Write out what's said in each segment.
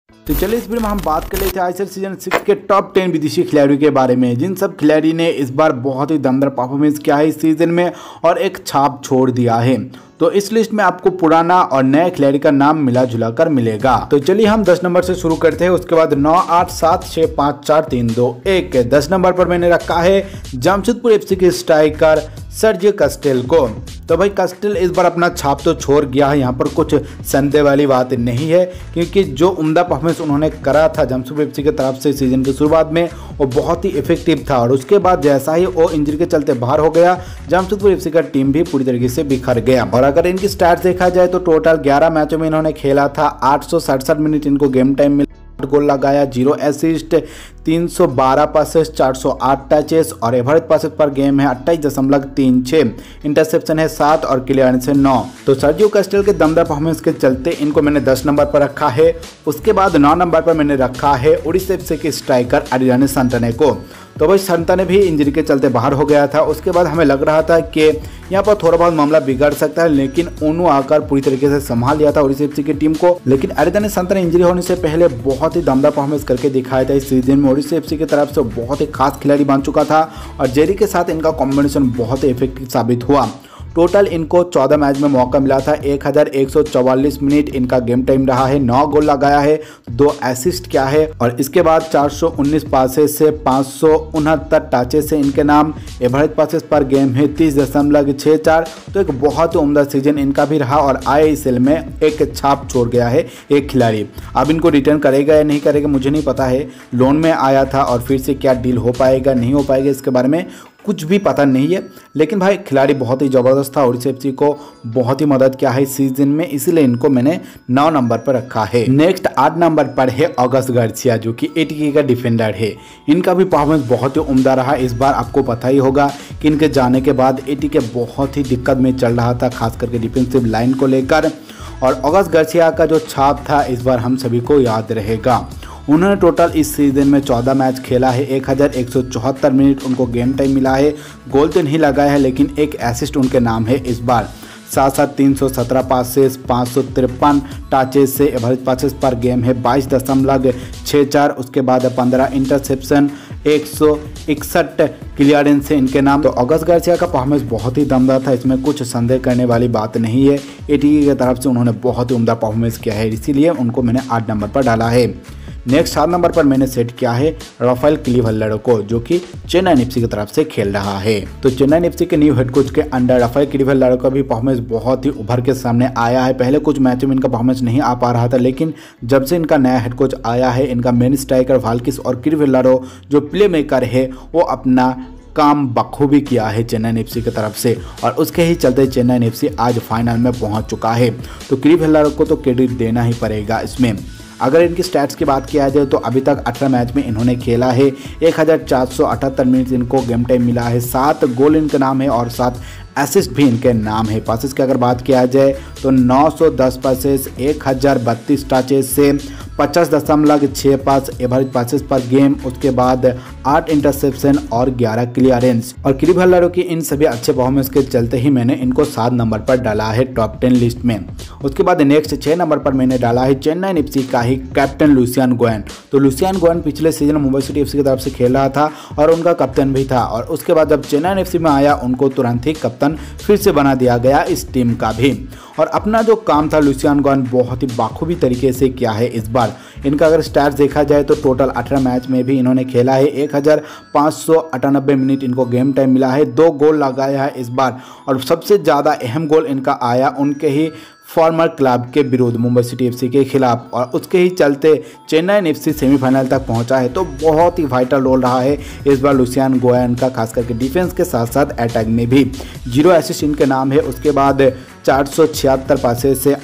तो चलिए इस वीडियो में हम बात कर लेते हैं आईसीएल सीजन 6 के टॉप 10 विदेशी खिलाड़ियों के बारे में, जिन सब खिलाड़ी ने इस बार बहुत ही दमदार परफॉर्मेंस किया है इस सीजन में और एक छाप छोड़ दिया है। तो इस लिस्ट में आपको पुराना और नए खिलाड़ी का नाम मिला जुला कर मिलेगा। तो चलिए हम 10 नंबर से शुरू करते हैं, उसके बाद 9, 8, 7, 6, 5, 4, 3, 2, 1। 10 नंबर पर मैंने रखा है जमशेदपुर एफसी के स्ट्राइकर सर्जियो कास्टेल को। तो भाई कास्टेल इस बार अपना छाप तो छोड़ गया है, यहाँ पर कुछ संदेह वाली बात नहीं है, क्योंकि जो उम्दा परफॉर्मेंस उन्होंने करा था जमशेदपुर एफसी की तरफ से सीजन की शुरुआत में वो बहुत ही इफेक्टिव था। और उसके बाद जैसा ही वो इंजरी के चलते बाहर हो गया, जमशेदपुर एफसी का टीम भी पूरी तरीके से बिखर गया। और अगर इनकी स्टैट्स देखा जाए तो टोटल 11 मैचों में इन्होंने खेला था, 867 मिनट इनको गेम टाइम मिला, 8 गोल लगाया, 0 असिस्ट, 312 पासेस, 408 टचेस और एवरेज पासेस पर गेम है 28.36, इंटरसेप्शन है 7 और क्लियरेंस है 9। तो सर्जियो कास्टेल के दमदार परफॉर्मेंस के चलते इनको मैंने 10 नंबर पर रखा है। उसके बाद 9 नंबर पर मैंने रखा है उड़ीसा एफसी के स्ट्राइकर अरियाने सांताने को। तो भाई सांताने भी इंजरी के चलते बाहर हो गया था, उसके बाद हमें लग रहा था कि यहाँ पर थोड़ा बहुत मामला बिगड़ सकता है, लेकिन उन्होंने आकर पूरी तरीके से संभाल लिया था उड़ीसा एफसी की टीम को। लेकिन अरियाने सांताने इंजरी होने से पहले बहुत ही दमदार परफॉर्मेंस करके दिखाया था इस सीजन में। उड़ीसा एफसी की तरफ से बहुत ही खास खिलाड़ी बन चुका था और जेरी के साथ इनका कॉम्बिनेशन बहुत ही इफेक्टिव साबित हुआ। टोटल इनको 14 मैच में मौका मिला था, 1144 मिनट इनका गेम टाइम रहा है, 9 गोल लगाया है, 2 असिस्ट किया है और इसके बाद 419 पासेस से 569 टचेस से इनके नाम, एवरेज पासेस पर गेम है 30.64। तो एक बहुत ही उम्दा सीजन इनका भी रहा और आईएसएल में एक छाप छोड़ गया है एक खिलाड़ी। अब इनको रिटर्न करेगा या नहीं करेगा मुझे नहीं पता है, लोन में आया था और फिर से क्या डील हो पाएगा नहीं हो पाएगा इसके बारे में कुछ भी पता नहीं है। लेकिन भाई खिलाड़ी बहुत ही ज़बरदस्त था, उड़ीसा एफसी को बहुत ही मदद किया है इस सीजन में, इसलिए इनको मैंने 9 नंबर पर रखा है। नेक्स्ट 8 नंबर पर है ऑगस्ट गार्सिया, जो कि एटीके का डिफेंडर है। इनका भी परफॉर्मेंस बहुत ही उम्दा रहा इस बार। आपको पता ही होगा कि इनके जाने के बाद एटीके बहुत ही दिक्कत में चल रहा था, खास करके डिफेंसिव लाइन को लेकर। और ऑगस्ट गार्सिया का जो छाप था इस बार हम सभी को याद रहेगा। उन्होंने टोटल इस सीजन में 14 मैच खेला है, 1174 मिनट उनको गेम टाइम मिला है, गोल तो नहीं लगाया है लेकिन एक असिस्ट उनके नाम है इस बार। 317 पासेस, 553 टचेस से एवरेज पासेस पर गेम है 22.64। उसके बाद 15 इंटरसेप्शन, 161 क्लियरेंस है इनके नाम। तो ऑगस्ट गार्सिया का परफॉर्मेंस बहुत ही दमदार था, इसमें कुछ संदेह करने वाली बात नहीं है। एटीके की तरफ से उन्होंने बहुत ही उम्दा परफॉर्मेंस किया है, इसीलिए उनको मैंने 8 नंबर पर डाला है। नेक्स्ट 7 नंबर पर मैंने सेट किया है राफेल क्लिवलर को, जो कि चेन्नई एफसी की तरफ से खेल रहा है। तो Chennai FC new head head coach के अंडर राफेल क्लिवलर का भी परफॉर्मेंस बहुत ही उभर के सामने आया है। पहले कुछ मैचों में इनका परफॉर्मेंस नहीं आ पा रहा था, लेकिन जब से इनका नया हेड कोच आया है, इनका मेन स्ट्राइकर वाल्किस और क्लिवलर जो प्ले मेकर है वो अपना काम बखूबी किया है चेन्नई एफसी की तरफ से, और उसके ही चलते चेन्नई एफसी आज फाइनल में पहुंच चुका है। तो क्लिवलर को तो क्रेडिट देना ही पड़ेगा इसमें। अगर इनकी स्टैट्स की बात किया जाए तो अभी तक 18 मैच में इन्होंने खेला है, 1478 मिनट इनको गेम टाइम मिला है, 7 गोल इनके नाम है और 7 असिस्ट भी इनके नाम है। पासेस की अगर बात किया जाए तो 910 पासेस, 1032 टचेस से 50.65 एवरेज पासेस पर गेम। उसके बाद 8 इंटरसेप्शन और 11 क्लियरेंस। और क्लिवलर की इन सभी अच्छे परफॉर्मेंस के चलते ही मैंने इनको 7 नंबर पर डाला है टॉप 10 लिस्ट में। उसके बाद नेक्स्ट 6 नंबर पर मैंने डाला है चेन्नई एफसी का ही कैप्टन लुसियान गोयन। तो लुसियान गोयन पिछले सीजन मुंबई सिटी एफसी की तरफ से खेल रहा था और उनका कप्तान भी था, और उसके बाद जब चेन्नई एफसी में आया उनको तुरंत ही कप्तान फिर से बना दिया गया इस टीम का भी। और अपना जो काम था लुसियान गोयन बहुत ही बाखूबी तरीके से किया है इस बार। इनका अगर स्टैट्स देखा जाए तो टोटल 18 मैच में भी इन्होंने खेला है, 1598 मिनट इनको गेम टाइम मिला है, 2 गोल लगाया है इस बार। और सबसे ज़्यादा अहम गोल इनका आया उनके ही फॉर्मर क्लब के विरुद्ध मुंबई सिटी एफसी के खिलाफ, और उसके ही चलते चेन्नई एफसी सेमीफाइनल तक पहुंचा है। तो बहुत ही वाइटल रोल रहा है इस बार लुसियान गोयन का, खास करके डिफेंस के साथ साथ अटैक में भी। 0 असिस्ट इनके नाम है। उसके बाद 476 पासेस से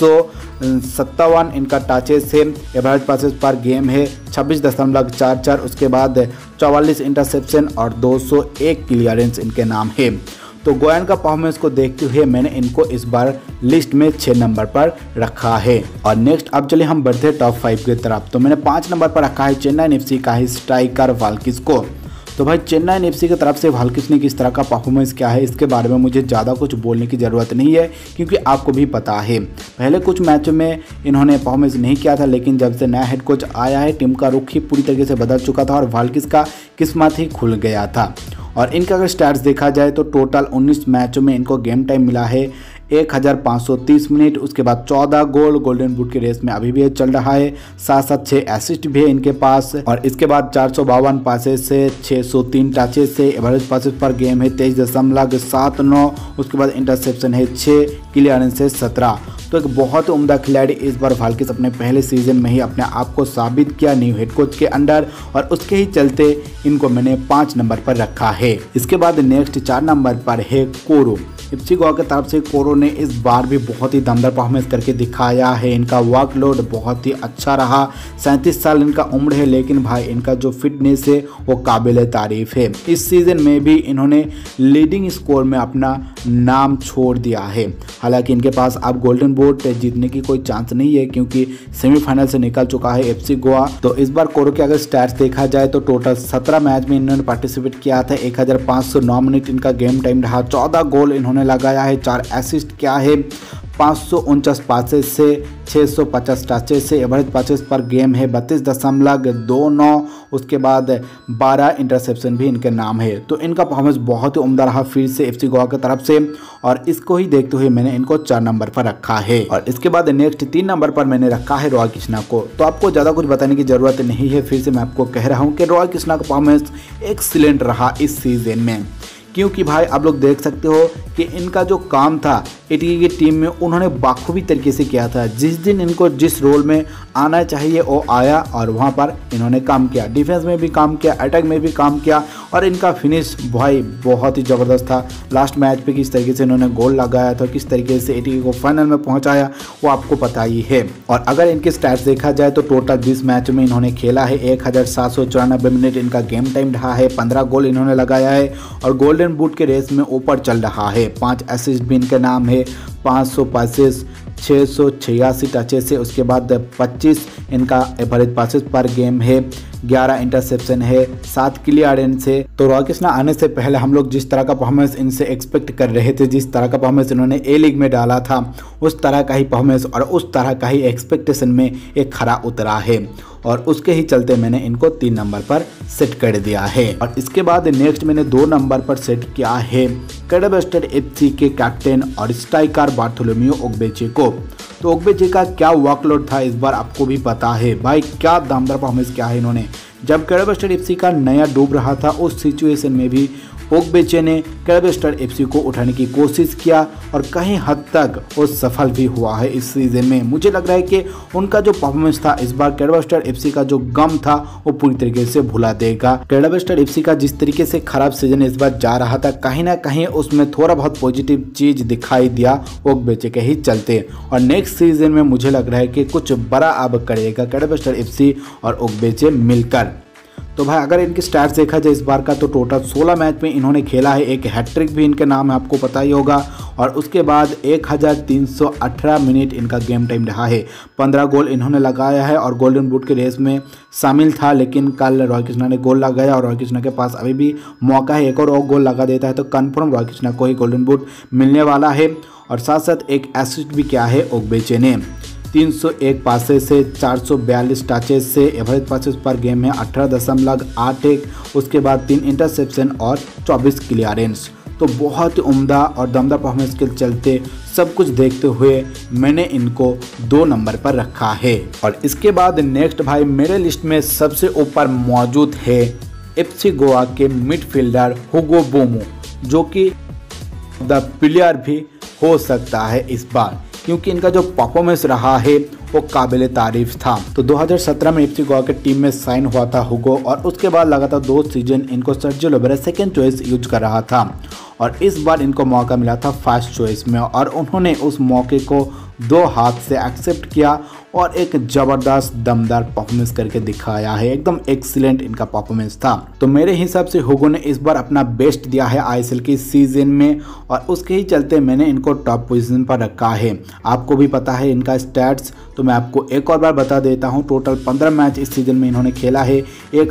857 इनका टचेस से, एवरेज पासेस पर गेम है 26.44। उसके बाद 44 इंटरसेप्शन और 201 क्लियरेंस इनके नाम है। तो गोयन का परफॉर्मेंस को देखते हुए मैंने इनको इस बार लिस्ट में 6 नंबर पर रखा है। और नेक्स्ट अब चलिए हम बढ़ते हैं टॉप 5 की तरफ। तो मैंने 5 नंबर पर रखा है चेन्नई एफसी का ही स्ट्राइकर वाल्किस को। तो भाई चेन्नई एफसी की तरफ से वाल्किस ने किस तरह का परफॉर्मेंस किया है इसके बारे में मुझे ज़्यादा कुछ बोलने की ज़रूरत नहीं है, क्योंकि आपको भी पता है पहले कुछ मैचों में इन्होंने परफॉर्मेंस नहीं किया था, लेकिन जब से नया हेड कोच आया है टीम का रुख ही पूरी तरीके से बदल चुका था और वाल्किस का किस्मत ही खुल गया था। और इनका अगर स्टैट्स देखा जाए तो टोटल 19 मैचों में इनको गेम टाइम मिला है 1530 मिनट, उसके बाद 14 गोल, गोल्डन बूट की रेस में अभी भी चल रहा है, साथ साथ 6 एसिस्ट भी है इनके पास, और इसके बाद 452 पासेस से 603 टचेस से, एवरेज पासेस पर गेम है 23.79, उसके बाद इंटरसेप्शन है 6, क्लियरेंस है 17। तो एक बहुत उम्दा खिलाड़ी इस बार वाल्किस अपने पहले सीजन में ही अपने आप को साबित किया न्यू हेड कोच के अंडर, और उसके ही चलते इनको मैंने 5 नंबर पर रखा है। इसके बाद नेक्स्ट 4 नंबर पर है कोरो। एफसी गोवा की तरफ से कोरो ने इस बार भी बहुत ही दमदार परफॉर्मेंस करके दिखाया है। इनका वर्कलोड बहुत ही अच्छा रहा, 37 साल इनका उम्र है, लेकिन भाई इनका जो फिटनेस है वो काबिल तारीफ है। इस सीजन में भी इन्होंने लीडिंग स्कोर में अपना नाम छोड़ दिया है। हालांकि इनके पास अब गोल्डन बूट जीतने की कोई चांस नहीं है, क्योंकि सेमीफाइनल से निकल चुका है एफसी गोवा। तो इस बार कोरो के अगर स्टैट्स देखा जाए तो टोटल 17 मैच में इन्होंने पार्टिसिपेट किया था, 1509 मिनट इनका गेम टाइम रहा, 14 गोल इन्होंने लगाया है, 4 एसिस्ट क्या है, 549 पासेस से 650 टचेस से, एवरेज पासेस पर गेम है 32.29, उसके बाद 12 इंटरसेप्शन भी इनके नाम है। तो इनका परफॉर्मेंस बहुत ही उम्दा रहा फिर से एफसी गोवा की तरफ से, और इसको ही देखते हुए मैंने इनको 4 नंबर पर रखा है। और इसके बाद नेक्स्ट 3 नंबर पर मैंने रखा है रोय कृष्णा को। तो आपको ज़्यादा कुछ बताने की ज़रूरत नहीं है, फिर से मैं आपको कह रहा हूँ कि रोय कृष्णा का परफॉर्मेंस एक्सीलेंट रहा इस सीजन में, क्योंकि भाई आप लोग देख सकते हो कि इनका जो काम था एटीके की टीम में उन्होंने बाखूबी तरीके से किया था। जिस दिन इनको जिस रोल में आना चाहिए वो आया, और वहाँ पर इन्होंने काम किया, डिफेंस में भी काम किया, अटैक में भी काम किया, और इनका फिनिश भाई बहुत ही ज़बरदस्त था। लास्ट मैच पे किस तरीके से इन्होंने गोल लगाया था, किस तरीके से एटीके को फाइनल में पहुँचाया वो आपको पता ही है। और अगर इनके स्टैट्स देखा जाए तो टोटल 20 मैच में इन्होंने खेला है, 1794 मिनट इनका गेम टाइम रहा है, 15 गोल इन्होंने लगाया है, और गोल्डन बूट के रेस में ऊपर चल रहा है, 5 एसिस्ट भी इनके नाम है, 500 पासेस, 686 टचेस से, उसके बाद 25 इनका एवरेज पासेस पर गेम है, 11 इंटरसेप्शन है, 7 क्लियरेंस है। तो रोय कृष्णा आने से पहले हम लोग जिस तरह का परफॉर्मेंस इनसे एक्सपेक्ट कर रहे थे, जिस तरह का परफॉर्मेंस इन्होंने ए लीग में डाला था, उस तरह का ही परफॉर्मेंस और उस तरह का ही एक्सपेक्टेशन में एक खरा उतरा है, और उसके ही चलते मैंने इनको 3 नंबर पर सेट कर दिया है। और इसके बाद नेक्स्ट मैंने 2 नंबर पर सेट किया है कैडबस्टर एफसी के कैप्टन और स्ट्राइकर बार्थोलोम्यू ओग्बेचे को। तो ओग्बेचे का क्या वर्कलोड था इस बार आपको भी पता है भाई, क्या दमदार परफॉर्मेंस किया है इन्होंने। जब कैडबस्टर एफसी का नया डूब रहा था उस सिचुएशन में भी ओग्बेचे ने कैडबस्टर एफसी को उठाने की कोशिश किया, और कहीं हद तक वो सफल भी हुआ है इस सीजन में। मुझे लग रहा है कि उनका जो परफॉर्मेंस था इस बार कैडबस्टर एफसी का जो गम था वो पूरी तरीके से भुला देगा। कैडबस्टर एफसी का जिस तरीके से खराब सीजन इस बार जा रहा था, कहीं ना कहीं उसमें थोड़ा बहुत पॉजिटिव चीज दिखाई दिया ओग्बेचे के ही चलते, और नेक्स्ट सीजन में मुझे लग रहा है कि कुछ बड़ा अब करेगा कैडबस्टर एफसी और ओग्बेचे मिलकर। तो भाई अगर इनके स्टैट्स देखा जाए इस बार का, तो टोटल 16 मैच में इन्होंने खेला है, एक हैट्रिक भी इनके नाम है आपको पता ही होगा, और उसके बाद 1318 मिनट इनका गेम टाइम रहा है, 15 गोल इन्होंने लगाया है, और गोल्डन बूट के रेस में शामिल था। लेकिन कल रोय कृष्णा ने गोल लगाया, और रोय कृष्णा के पास अभी भी मौका है, एक और गोल लगा देता है तो कन्फर्म रोय कृष्णा को ही गोल्डन बूट मिलने वाला है। और साथ साथ एक एसिस्ट भी किया है ओग्बेचे ने, 301 पासेस से, 442 टचेस से, एवरेज पासेस पर गेम है 18.81, उसके बाद 3 इंटरसेप्शन और 24 क्लियरेंस। तो बहुत ही उम्दा और दमदार परफॉर्मेंस के चलते सब कुछ देखते हुए मैंने इनको 2 नंबर पर रखा है। और इसके बाद नेक्स्ट भाई मेरे लिस्ट में सबसे ऊपर मौजूद है एफसी गोवा के मिडफील्डर हुगो बोमो, जो कि द प्लेयर भी हो सकता है इस बार, क्योंकि इनका जो परफॉर्मेंस रहा है वो काबिल तारीफ था। तो 2017 में एफसी गोवा के टीम में साइन हुआ था हुगो, और उसके बाद लगातार 2 सीजन इनको Sergio Lobera second choice use कर रहा था, और इस बार इनको मौका मिला था फर्स्ट चॉइस में, और उन्होंने उस मौके को दो हाथ से एक्सेप्ट किया और एक ज़बरदस्त दमदार परफॉर्मेंस करके दिखाया है। एकदम एक्सीलेंट इनका परफॉर्मेंस था। तो मेरे हिसाब से हुगो ने इस बार अपना बेस्ट दिया है आईएसएल के सीजन में और उसके ही चलते मैंने इनको टॉप पोजीशन पर रखा है। आपको भी पता है इनका स्टैट्स, तो मैं आपको एक और बार बता देता हूँ। टोटल 15 मैच इस सीजन में इन्होंने खेला है,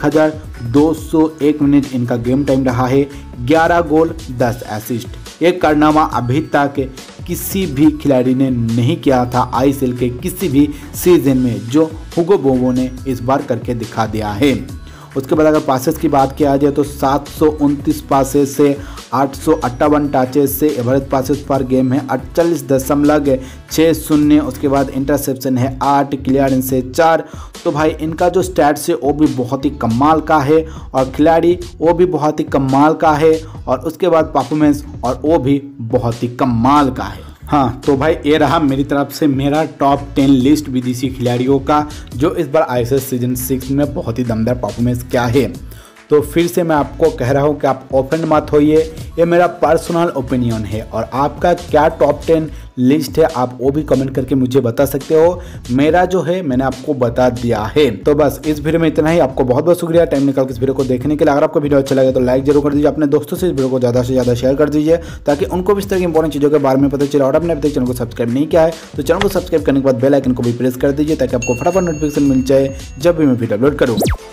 1201 मिनट इनका गेम टाइम रहा है, 11 गोल 10 असिस्ट। एक कारनामा अभी तक किसी भी खिलाड़ी ने नहीं किया था आईएसएल के किसी भी सीजन में, जो हुगो बोमो ने इस बार करके दिखा दिया है। उसके बाद अगर पासेस की बात किया जाए तो 729 पासेस से 858 टचेस से एवरेज पासेस पर गेम है 48.60। उसके बाद इंटरसेप्शन है 8, क्लियरेंस है 4। तो भाई इनका जो स्टैट्स है वो भी बहुत ही कमाल का है और खिलाड़ी वो भी बहुत ही कमाल का है और उसके बाद परफॉर्मेंस और वो भी बहुत ही कमाल का है। हाँ तो भाई ये रहा मेरी तरफ से मेरा टॉप 10 लिस्ट विदेशी खिलाड़ियों का जो इस बार आईएसएल सीजन 6 में बहुत ही दमदार परफॉर्मेंस क्या है। तो फिर से मैं आपको कह रहा हूँ कि आप ऑफेंड मत होइए, ये मेरा पर्सनल ओपिनियन है और आपका क्या टॉप 10 लिस्ट है आप वो भी कमेंट करके मुझे बता सकते हो। मेरा जो है मैंने आपको बता दिया है। तो बस इस वीडियो में इतना ही। आपको बहुत बहुत शुक्रिया टाइम निकाल के इस वीडियो को देखने के लिए। अगर आपको वीडियो अच्छा लगे तो लाइक जरूर कर दीजिए, अपने दोस्तों से इस वीडियो को ज़्यादा से ज़्यादा शेयर कर दीजिए ताकि उनको भी इस तरह की इंपॉर्टेंट चीज़ों के बारे में पता चले। और आपने अभी तक चैनल को सब्सक्राइब नहीं किया है तो चैनल को सब्सक्राइब करने के बाद बेल आइकन को भी प्रेस कर दीजिए ताकि आपको फटाफट नोटिफिकेशन मिल जाए जब भी मैं वीडियो अपलोड करूँ।